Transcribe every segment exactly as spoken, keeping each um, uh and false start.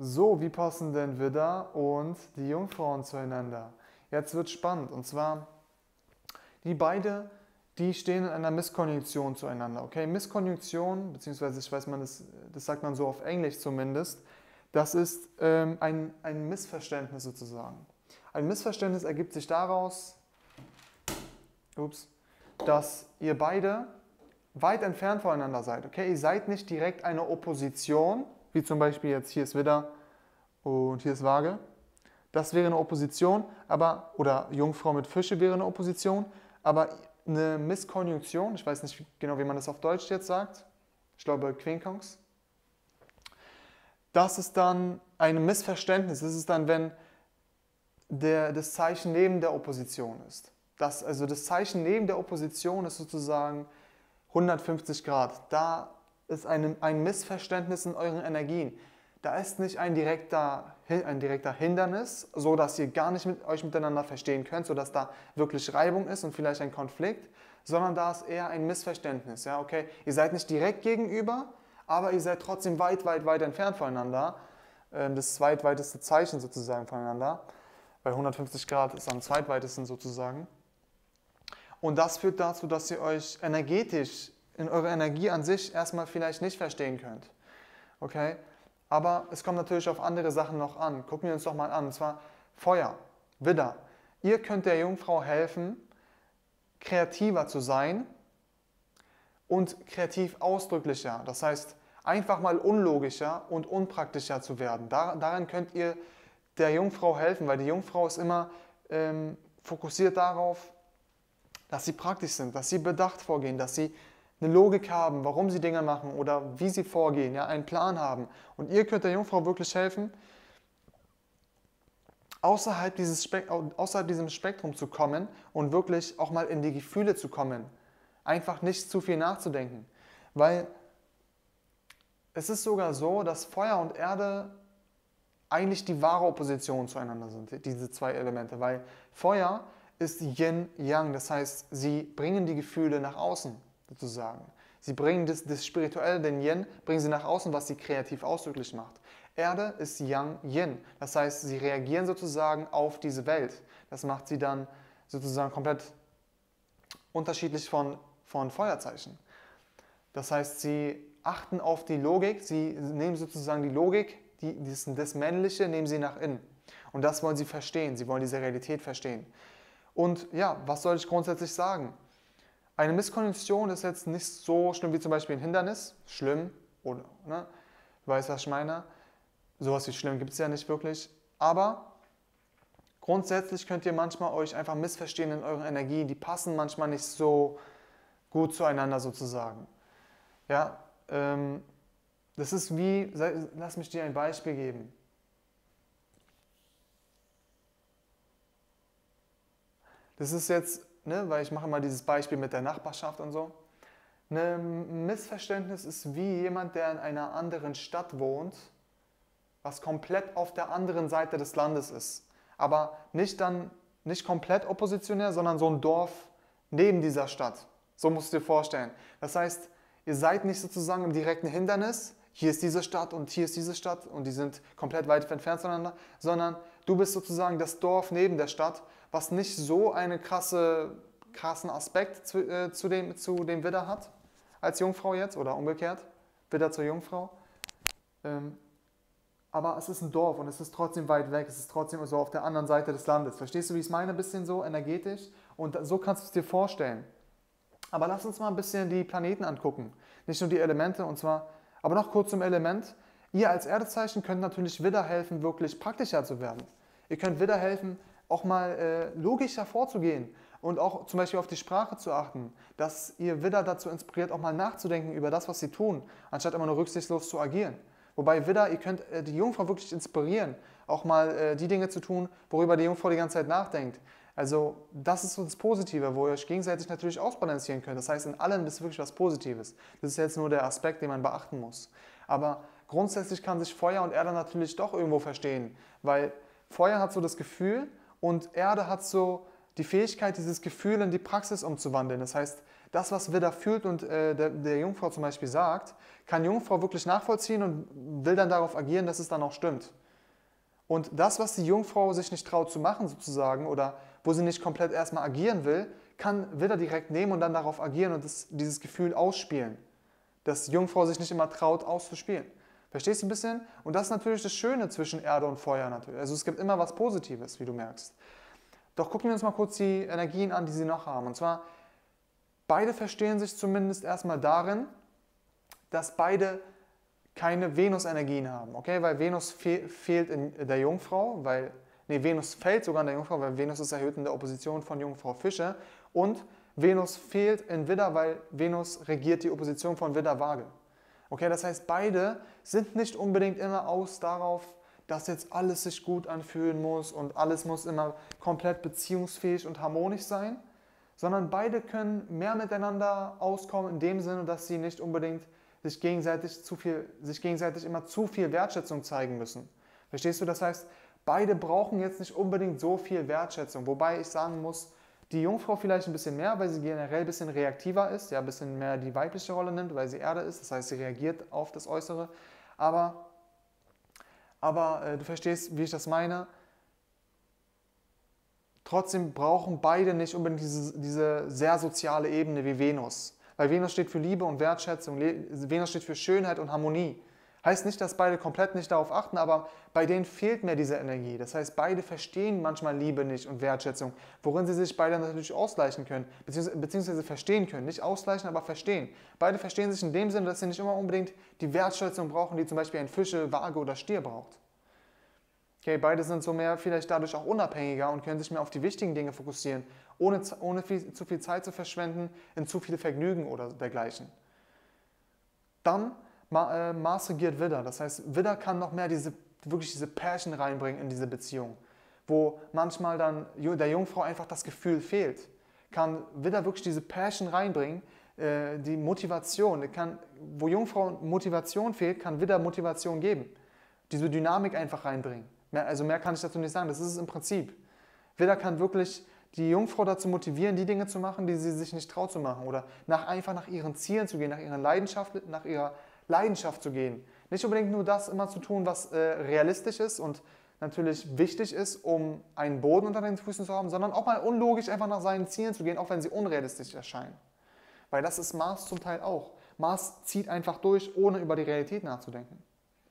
So, wie passen denn Widder und die Jungfrauen zueinander? Jetzt wird spannend, und zwar, die beide, die stehen in einer Misskonjunktion zueinander. Okay, Misskonjunktion, beziehungsweise ich weiß man, das, das sagt man so auf Englisch zumindest, das ist ähm, ein, ein Missverständnis sozusagen. Ein Missverständnis ergibt sich daraus, ups, dass ihr beide weit entfernt voneinander seid. Okay, ihr seid nicht direkt eine Opposition, wie zum Beispiel jetzt hier ist Widder und hier ist Waage. Das wäre eine Opposition, aber, oder Jungfrau mit Fische wäre eine Opposition, aber eine Misskonjunktion, ich weiß nicht genau, wie man das auf Deutsch jetzt sagt, ich glaube Quinkons, das ist dann ein Missverständnis. Das ist dann, wenn der, das Zeichen neben der Opposition ist. Das, also das Zeichen neben der Opposition ist sozusagen hundertfünfzig Grad. Da ist ein, ein Missverständnis in euren Energien. Da ist nicht ein direkter, ein direkter Hindernis, so dass ihr gar nicht mit euch miteinander verstehen könnt, so dass da wirklich Reibung ist und vielleicht ein Konflikt, sondern da ist eher ein Missverständnis. Ja, okay? Ihr seid nicht direkt gegenüber, aber ihr seid trotzdem weit, weit, weit entfernt voneinander. Das zweitweiteste Zeichen sozusagen voneinander, weil hundertfünfzig Grad ist am zweitweitesten sozusagen. Und das führt dazu, dass ihr euch energetisch, in eurer Energie an sich erstmal vielleicht nicht verstehen könnt. Okay? Aber es kommt natürlich auf andere Sachen noch an. Gucken wir uns doch mal an, und zwar Feuer, Widder. Ihr könnt der Jungfrau helfen, kreativer zu sein und kreativ ausdrücklicher. Das heißt, einfach mal unlogischer und unpraktischer zu werden. Daran könnt ihr der Jungfrau helfen, weil die Jungfrau ist immer ähm, fokussiert darauf, dass sie praktisch sind, dass sie bedacht vorgehen, dass sie eine Logik haben, warum sie Dinge machen oder wie sie vorgehen, ja, einen Plan haben. Und ihr könnt der Jungfrau wirklich helfen, außerhalb dieses Spek- außerhalb diesem Spektrum zu kommen und wirklich auch mal in die Gefühle zu kommen. Einfach nicht zu viel nachzudenken. Weil es ist sogar so, dass Feuer und Erde eigentlich die wahre Opposition zueinander sind, diese zwei Elemente. Weil Feuer ist Yin-Yang, das heißt, sie bringen die Gefühle nach außen, sozusagen. Sie bringen das, das Spirituelle, den Yin, bringen sie nach außen, was sie kreativ ausdrücklich macht. Erde ist Yang-Yin, das heißt, sie reagieren sozusagen auf diese Welt. Das macht sie dann sozusagen komplett unterschiedlich von, von Feuerzeichen. Das heißt, sie achten auf die Logik, sie nehmen sozusagen die Logik, die, das, das Männliche, nehmen sie nach innen. Und das wollen sie verstehen, sie wollen diese Realität verstehen. Und ja, was soll ich grundsätzlich sagen? Eine Misskonjunktion ist jetzt nicht so schlimm wie zum Beispiel ein Hindernis. Schlimm, oder, ne? Du weißt, was ich meine? Sowas wie schlimm gibt es ja nicht wirklich. Aber grundsätzlich könnt ihr manchmal euch einfach missverstehen in euren Energien. Die passen manchmal nicht so gut zueinander sozusagen. Ja, ähm, das ist wie, lass mich dir ein Beispiel geben. Das ist jetzt, ne, weil ich mache mal dieses Beispiel mit der Nachbarschaft und so. Ein Missverständnis ist wie jemand, der in einer anderen Stadt wohnt, was komplett auf der anderen Seite des Landes ist. Aber nicht dann, nicht komplett oppositionär, sondern so ein Dorf neben dieser Stadt. So musst du dir vorstellen. Das heißt, ihr seid nicht sozusagen im direkten Hindernis, hier ist diese Stadt und hier ist diese Stadt und die sind komplett weit entfernt voneinander, sondern du bist sozusagen das Dorf neben der Stadt, was nicht so einen krasse, krassen Aspekt zu, äh, zu, dem, zu dem Widder hat, als Jungfrau jetzt oder umgekehrt, Widder zur Jungfrau. Ähm, aber es ist ein Dorf und es ist trotzdem weit weg, es ist trotzdem so auf der anderen Seite des Landes. Verstehst du, wie ich es meine? Ein bisschen so energetisch und so kannst du es dir vorstellen. Aber lass uns mal ein bisschen die Planeten angucken, nicht nur die Elemente und zwar, aber noch kurz zum Element. Ihr als Erdezeichen könnt natürlich Widder helfen, wirklich praktischer zu werden. Ihr könnt Widder helfen, auch mal äh, logischer vorzugehen und auch zum Beispiel auf die Sprache zu achten, dass ihr Widder dazu inspiriert, auch mal nachzudenken über das, was sie tun, anstatt immer nur rücksichtslos zu agieren. Wobei Widder, ihr könnt äh, die Jungfrau wirklich inspirieren, auch mal äh, die Dinge zu tun, worüber die Jungfrau die ganze Zeit nachdenkt. Also das ist so das Positive, wo ihr euch gegenseitig natürlich ausbalancieren könnt. Das heißt, in allem ist wirklich was Positives. Das ist jetzt nur der Aspekt, den man beachten muss. Aber grundsätzlich kann sich Feuer und Erde natürlich doch irgendwo verstehen, weil Feuer hat so das Gefühl und Erde hat so die Fähigkeit, dieses Gefühl in die Praxis umzuwandeln. Das heißt, das, was Widder fühlt und äh, der, der Jungfrau zum Beispiel sagt, kann Jungfrau wirklich nachvollziehen und will dann darauf agieren, dass es dann auch stimmt. Und das, was die Jungfrau sich nicht traut zu machen sozusagen oder wo sie nicht komplett erstmal agieren will, kann Widder direkt nehmen und dann darauf agieren und das, dieses Gefühl ausspielen. Dass Jungfrau sich nicht immer traut auszuspielen. Verstehst du ein bisschen? Und das ist natürlich das Schöne zwischen Erde und Feuer natürlich. Also es gibt immer was Positives, wie du merkst. Doch gucken wir uns mal kurz die Energien an, die sie noch haben. Und zwar, beide verstehen sich zumindest erstmal darin, dass beide keine Venus-Energien haben, okay? Weil Venus fe fehlt in der Jungfrau, weil, nee, Venus fällt sogar in der Jungfrau, weil Venus ist erhöht in der Opposition von Jungfrau Fische und Venus fehlt in Widder, weil Venus regiert die Opposition von Widder Waage. Okay, das heißt, beide sind nicht unbedingt immer aus darauf, dass jetzt alles sich gut anfühlen muss und alles muss immer komplett beziehungsfähig und harmonisch sein, sondern beide können mehr miteinander auskommen in dem Sinne, dass sie nicht unbedingt sich gegenseitig, zu viel, sich gegenseitig immer zu viel Wertschätzung zeigen müssen. Verstehst du? Das heißt, beide brauchen jetzt nicht unbedingt so viel Wertschätzung, wobei ich sagen muss, die Jungfrau vielleicht ein bisschen mehr, weil sie generell ein bisschen reaktiver ist, ja, ein bisschen mehr die weibliche Rolle nimmt, weil sie Erde ist, das heißt, sie reagiert auf das Äußere. Aber, aber äh, du verstehst, wie ich das meine. Trotzdem brauchen beide nicht unbedingt diese, diese sehr soziale Ebene wie Venus. Weil Venus steht für Liebe und Wertschätzung, Venus steht für Schönheit und Harmonie. Heißt nicht, dass beide komplett nicht darauf achten, aber bei denen fehlt mehr diese Energie. Das heißt, beide verstehen manchmal Liebe nicht und Wertschätzung, worin sie sich beide natürlich ausgleichen können, beziehungsweise, beziehungsweise verstehen können. Nicht ausgleichen, aber verstehen. Beide verstehen sich in dem Sinne, dass sie nicht immer unbedingt die Wertschätzung brauchen, die zum Beispiel ein Fische, Waage oder Stier braucht. Okay, beide sind so mehr vielleicht dadurch auch unabhängiger und können sich mehr auf die wichtigen Dinge fokussieren, ohne, ohne viel, zu viel Zeit zu verschwenden in zu viele Vergnügen oder dergleichen. Dann Mars regiert Widder, das heißt, Widder kann noch mehr diese, wirklich diese Passion reinbringen in diese Beziehung, wo manchmal dann der Jungfrau einfach das Gefühl fehlt. Kann Widder wirklich diese Passion reinbringen, die Motivation, kann, wo Jungfrau Motivation fehlt, kann Widder Motivation geben, diese Dynamik einfach reinbringen. Mehr, also mehr kann ich dazu nicht sagen, das ist es im Prinzip. Widder kann wirklich die Jungfrau dazu motivieren, die Dinge zu machen, die sie sich nicht traut zu machen oder nach, einfach nach ihren Zielen zu gehen, nach ihrer Leidenschaft, nach ihrer Leidenschaft zu gehen. Nicht unbedingt nur das immer zu tun, was äh, realistisch ist und natürlich wichtig ist, um einen Boden unter den Füßen zu haben, sondern auch mal unlogisch einfach nach seinen Zielen zu gehen, auch wenn sie unrealistisch erscheinen. Weil das ist Mars zum Teil auch. Mars zieht einfach durch, ohne über die Realität nachzudenken.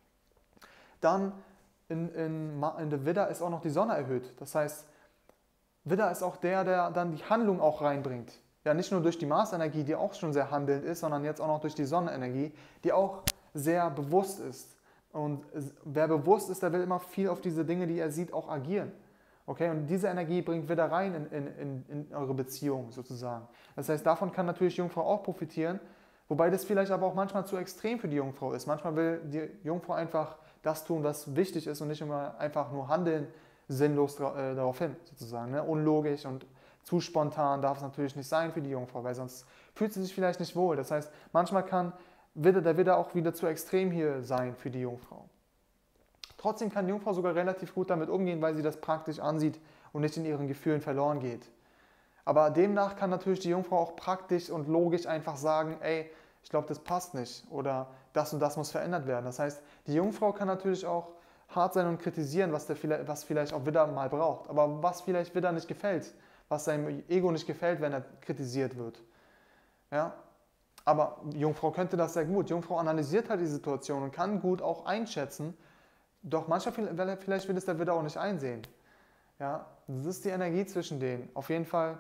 Dann in, in, in der Widder ist auch noch die Sonne erhöht. Das heißt, Widder ist auch der, der dann die Handlung auch reinbringt. Ja, nicht nur durch die Mars-Energie, die auch schon sehr handelnd ist, sondern jetzt auch noch durch die Sonnenenergie, die auch sehr bewusst ist. Und wer bewusst ist, der will immer viel auf diese Dinge, die er sieht, auch agieren. Okay? Und diese Energie bringt Widder rein in, in, in, in eure Beziehung sozusagen. Das heißt, davon kann natürlich Jungfrau auch profitieren, wobei das vielleicht aber auch manchmal zu extrem für die Jungfrau ist. Manchmal will die Jungfrau einfach das tun, was wichtig ist und nicht immer einfach nur handeln, sinnlos äh, darauf hin, sozusagen. Ne? Unlogisch und zu spontan darf es natürlich nicht sein für die Jungfrau, weil sonst fühlt sie sich vielleicht nicht wohl. Das heißt, manchmal kann Widder, der Widder auch wieder zu extrem hier sein für die Jungfrau. Trotzdem kann die Jungfrau sogar relativ gut damit umgehen, weil sie das praktisch ansieht und nicht in ihren Gefühlen verloren geht. Aber demnach kann natürlich die Jungfrau auch praktisch und logisch einfach sagen, ey, ich glaube, das passt nicht oder das und das muss verändert werden. Das heißt, die Jungfrau kann natürlich auch hart sein und kritisieren, was, der, was vielleicht auch Widder mal braucht. Aber was vielleicht Widder nicht gefällt, was seinem Ego nicht gefällt, wenn er kritisiert wird. Ja? Aber Jungfrau könnte das sehr gut. Jungfrau analysiert halt die Situation und kann gut auch einschätzen, doch manchmal vielleicht will es der Widder auch nicht einsehen. Ja? Das ist die Energie zwischen denen. Auf jeden Fall.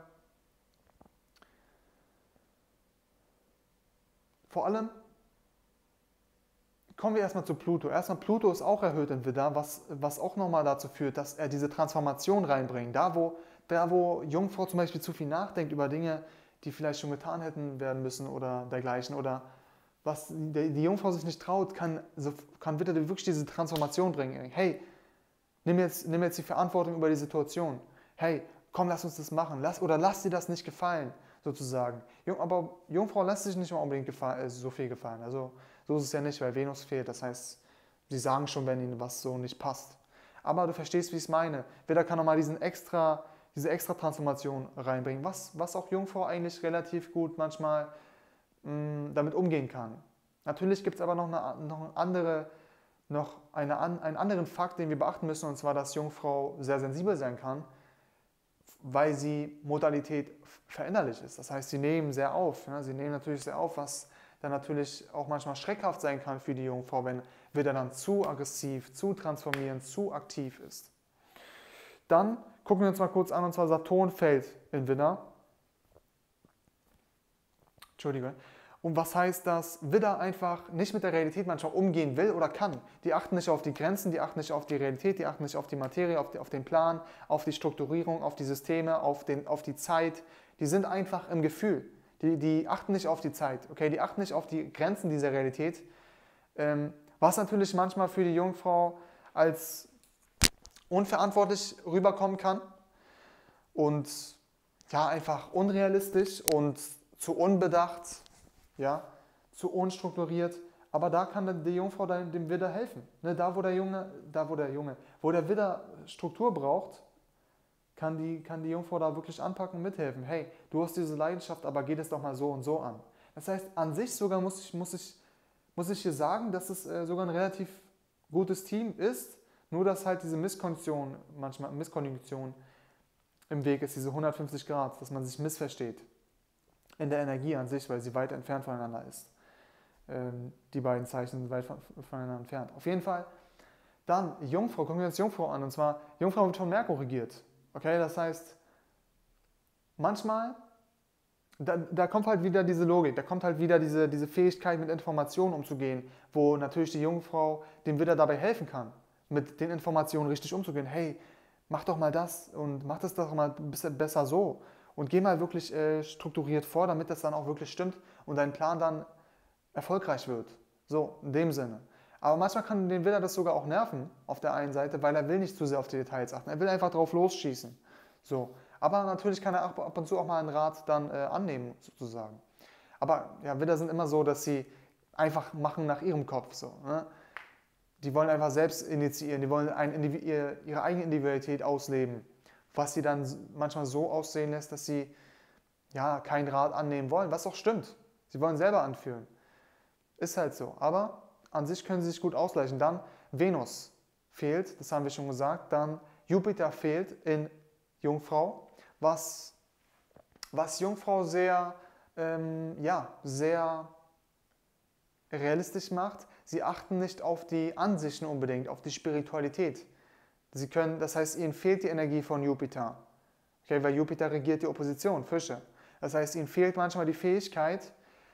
Vor allem kommen wir erstmal zu Pluto. Erstmal Pluto ist auch erhöht in Widder, was, was auch nochmal dazu führt, dass er diese Transformation reinbringt. Da wo, da, wo Jungfrau zum Beispiel zu viel nachdenkt über Dinge, die vielleicht schon getan hätten werden müssen oder dergleichen, oder was die, die Jungfrau sich nicht traut, kann, so, kann Widder wirklich diese Transformation bringen. Hey, nimm jetzt, nimm jetzt die Verantwortung über die Situation. Hey, komm, lass uns das machen. Lass, oder lass dir das nicht gefallen, sozusagen. Aber Jungfrau lässt sich nicht mal unbedingt gefallen, so viel gefallen. Also so ist es ja nicht, weil Venus fehlt. Das heißt, sie sagen schon, wenn ihnen was so nicht passt. Aber du verstehst, wie ich es meine. Widder kann nochmal diesen extra, diese extra Transformation reinbringen, was, was auch Jungfrau eigentlich relativ gut manchmal mh, damit umgehen kann. Natürlich gibt es aber noch, eine, noch, eine andere, noch eine, einen anderen Fakt, den wir beachten müssen, und zwar, dass Jungfrau sehr sensibel sein kann, weil sie Modalität veränderlich ist. Das heißt, sie nehmen sehr auf. Ja? Sie nehmen natürlich sehr auf, was dann natürlich auch manchmal schreckhaft sein kann für die Jungfrau, wenn Widder dann zu aggressiv, zu transformierend, zu aktiv ist. Dann gucken wir uns mal kurz an, und zwar Saturn fällt in Widder. Entschuldige. Und was heißt, dass Widder einfach nicht mit der Realität manchmal umgehen will oder kann? Die achten nicht auf die Grenzen, die achten nicht auf die Realität, die achten nicht auf die Materie, auf, die, auf den Plan, auf die Strukturierung, auf die Systeme, auf, den, auf die Zeit. Die sind einfach im Gefühl. Die, die achten nicht auf die Zeit, okay? Die achten nicht auf die Grenzen dieser Realität. Ähm, was natürlich manchmal für die Jungfrau als unverantwortlich rüberkommen kann und ja, einfach unrealistisch und zu unbedacht. Ja, zu unstrukturiert, aber da kann die Jungfrau dem Widder helfen. Ne, da, wo der Junge, da wo der Junge, wo der Widder Struktur braucht, kann die, kann die Jungfrau da wirklich anpacken und mithelfen. Hey, du hast diese Leidenschaft, aber geht es doch mal so und so an. Das heißt, an sich sogar muss ich, muss ich, muss ich hier sagen, dass es äh, sogar ein relativ gutes Team ist, nur dass halt diese Misskonjunktion, manchmal Misskonjunktion im Weg ist, diese hundertfünfzig Grad, dass man sich missversteht in der Energie an sich, weil sie weit entfernt voneinander ist. Ähm, die beiden Zeichen sind weit voneinander entfernt. Auf jeden Fall. Dann Jungfrau, gucken wir uns Jungfrau an. Und zwar, Jungfrau wird von Merkur regiert. Okay, das heißt, manchmal, da, da kommt halt wieder diese Logik, da kommt halt wieder diese, diese Fähigkeit, mit Informationen umzugehen, wo natürlich die Jungfrau dem Widder dabei helfen kann, mit den Informationen richtig umzugehen. Hey, mach doch mal das und mach das doch mal ein bisschen besser so. Und geh mal wirklich äh, strukturiert vor, damit das dann auch wirklich stimmt und dein Plan dann erfolgreich wird. So, in dem Sinne. Aber manchmal kann den Widder das sogar auch nerven, auf der einen Seite, weil er will nicht zu sehr auf die Details achten. Er will einfach drauf losschießen. So. Aber natürlich kann er auch ab und zu auch mal einen Rat dann äh, annehmen, sozusagen. Aber ja, Widder sind immer so, dass sie einfach machen nach ihrem Kopf. So, ne? Die wollen einfach selbst initiieren, die wollen ein, ihre eigene Individualität ausleben, was sie dann manchmal so aussehen lässt, dass sie ja keinen Rat annehmen wollen, was auch stimmt. Sie wollen selber anführen. Ist halt so. Aber an sich können sie sich gut ausgleichen. Dann Venus fehlt, das haben wir schon gesagt. Dann Jupiter fehlt in Jungfrau, was, was Jungfrau sehr, ähm, ja, sehr realistisch macht. Sie achten nicht auf die Ansichten unbedingt, auf die Spiritualität. Sie können, das heißt, ihnen fehlt die Energie von Jupiter. Okay, weil Jupiter regiert die Opposition, Fische. Das heißt, ihnen fehlt manchmal die Fähigkeit,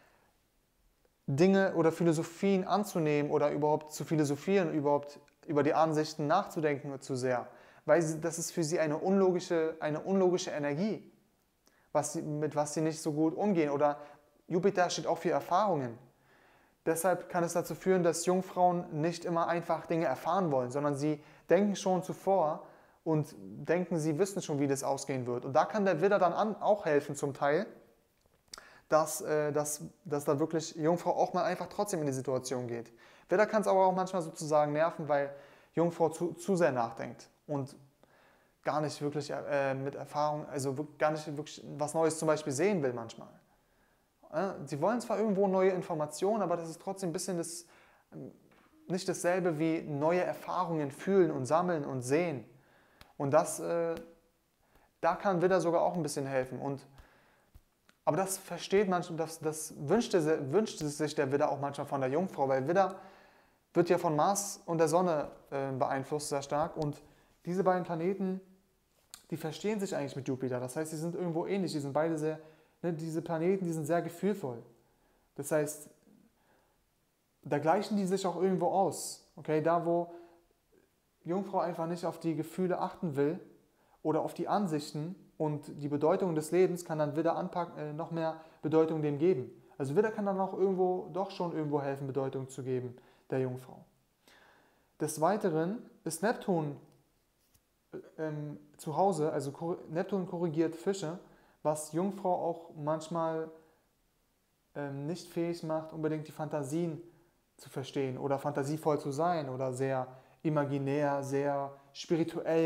Dinge oder Philosophien anzunehmen oder überhaupt zu philosophieren, überhaupt über die Ansichten nachzudenken zu sehr. Weil sie, das ist für sie eine unlogische, eine unlogische Energie, was sie, mit was sie nicht so gut umgehen. Oder Jupiter steht auch für Erfahrungen. Deshalb kann es dazu führen, dass Jungfrauen nicht immer einfach Dinge erfahren wollen, sondern sie denken schon zuvor und denken, sie wissen schon, wie das ausgehen wird. Und da kann der Widder dann an, auch helfen zum Teil, dass, äh, dass, dass da wirklich Jungfrau auch mal einfach trotzdem in die Situation geht. Widder kann es aber auch manchmal sozusagen nerven, weil Jungfrau zu, zu sehr nachdenkt und gar nicht wirklich äh, mit Erfahrung, also gar nicht wirklich was Neues zum Beispiel sehen will manchmal. Sie wollen zwar irgendwo neue Informationen, aber das ist trotzdem ein bisschen das, nicht dasselbe wie neue Erfahrungen fühlen und sammeln und sehen. Und das, äh, da kann Widder sogar auch ein bisschen helfen. Und, aber das versteht manchmal, das, das wünschte, wünschte sich der Widder auch manchmal von der Jungfrau, weil Widder wird ja von Mars und der Sonne äh, beeinflusst sehr stark. Und diese beiden Planeten, die verstehen sich eigentlich mit Jupiter. Das heißt, sie sind irgendwo ähnlich, die sind beide sehr... Diese Planeten, die sind sehr gefühlvoll. Das heißt, da gleichen die sich auch irgendwo aus. Okay? Da, wo Jungfrau einfach nicht auf die Gefühle achten will oder auf die Ansichten und die Bedeutung des Lebens, kann dann Widder anpacken, äh, noch mehr Bedeutung dem geben. Also Widder kann dann auch irgendwo, doch schon irgendwo helfen, Bedeutung zu geben, der Jungfrau. Des Weiteren ist Neptun äh, ähm, zu Hause, also Neptun korrigiert Fische, was Jungfrau auch manchmal ähm, nicht fähig macht, unbedingt die Fantasien zu verstehen oder fantasievoll zu sein oder sehr imaginär, sehr spirituell,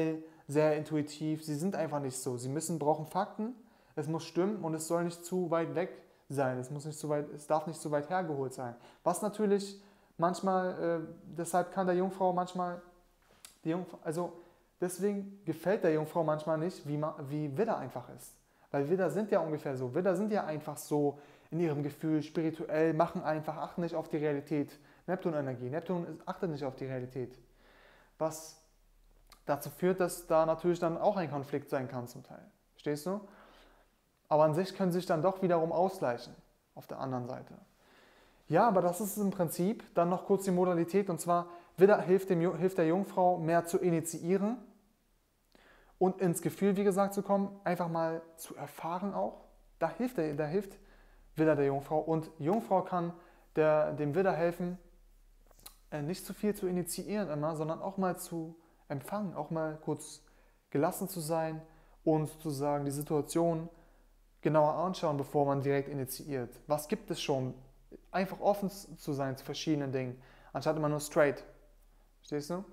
sehr intuitiv. Sie sind einfach nicht so. Sie müssen, brauchen Fakten, es muss stimmen und es soll nicht zu weit weg sein. Es muss nicht zu weit, es darf nicht zu weit hergeholt sein. Was natürlich manchmal, äh, deshalb kann der Jungfrau manchmal, die Jungfrau, also deswegen gefällt der Jungfrau manchmal nicht, wie, wie Widder einfach ist. Weil Widder sind ja ungefähr so. Widder sind ja einfach so in ihrem Gefühl, spirituell, machen einfach, achten nicht auf die Realität. Neptun-Energie. Neptun achtet nicht auf die Realität. Was dazu führt, dass da natürlich dann auch ein Konflikt sein kann zum Teil. Verstehst du? Aber an sich können sie sich dann doch wiederum ausgleichen auf der anderen Seite. Ja, aber das ist im Prinzip dann noch kurz die Modalität, und zwar Widder hilft, dem, hilft der Jungfrau mehr zu initiieren und ins Gefühl, wie gesagt, zu kommen, einfach mal zu erfahren auch. Da hilft, der, da hilft Widder der Jungfrau, und Jungfrau kann der, dem Widder helfen, nicht zu viel zu initiieren immer, sondern auch mal zu empfangen, auch mal kurz gelassen zu sein und sozusagen die Situation genauer anschauen, bevor man direkt initiiert. Was gibt es schon? Einfach offen zu sein zu verschiedenen Dingen, anstatt immer nur straight. Verstehst du?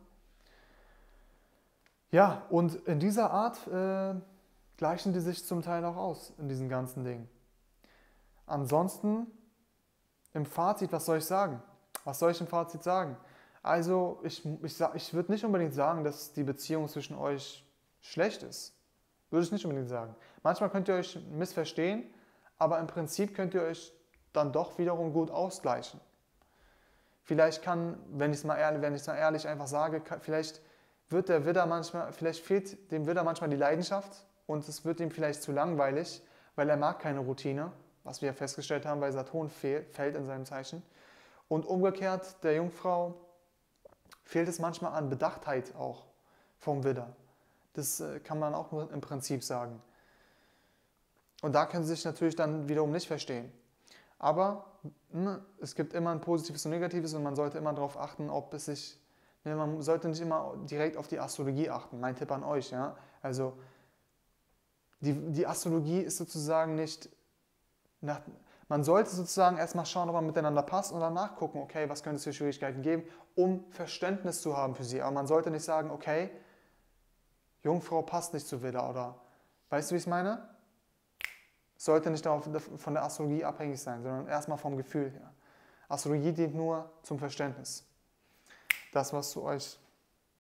Ja, und in dieser Art äh, gleichen die sich zum Teil auch aus, in diesen ganzen Dingen. Ansonsten, im Fazit, was soll ich sagen? Was soll ich im Fazit sagen? Also, ich, ich, ich würde nicht unbedingt sagen, dass die Beziehung zwischen euch schlecht ist. Würde ich nicht unbedingt sagen. Manchmal könnt ihr euch missverstehen, aber im Prinzip könnt ihr euch dann doch wiederum gut ausgleichen. Vielleicht kann, wenn ich es mal ehrlich, wenn ich es mal ehrlich einfach sage, kann, vielleicht wird der Widder manchmal, vielleicht fehlt dem Widder manchmal die Leidenschaft und es wird ihm vielleicht zu langweilig, weil er mag keine Routine, was wir ja festgestellt haben, weil Saturn fehl, fällt in seinem Zeichen. Und umgekehrt, der Jungfrau fehlt es manchmal an Bedachtheit auch vom Widder. Das kann man auch im Prinzip sagen. Und da können sie sich natürlich dann wiederum nicht verstehen. Aber ne, es gibt immer ein Positives und Negatives und man sollte immer darauf achten, ob es sich, ne, man sollte nicht immer direkt auf die Astrologie achten. Mein Tipp an euch, ja. Also die, die Astrologie ist sozusagen nicht, nach, man sollte sozusagen erstmal schauen, ob man miteinander passt und danach gucken, okay, was könnte es für Schwierigkeiten geben, um Verständnis zu haben für sie. Aber man sollte nicht sagen, okay, Jungfrau passt nicht zu Widder, oder, weißt du, wie ich es meine? Sollte nicht darauf, von der Astrologie abhängig sein, sondern erstmal vom Gefühl her. Astrologie dient nur zum Verständnis. Das, was zu euch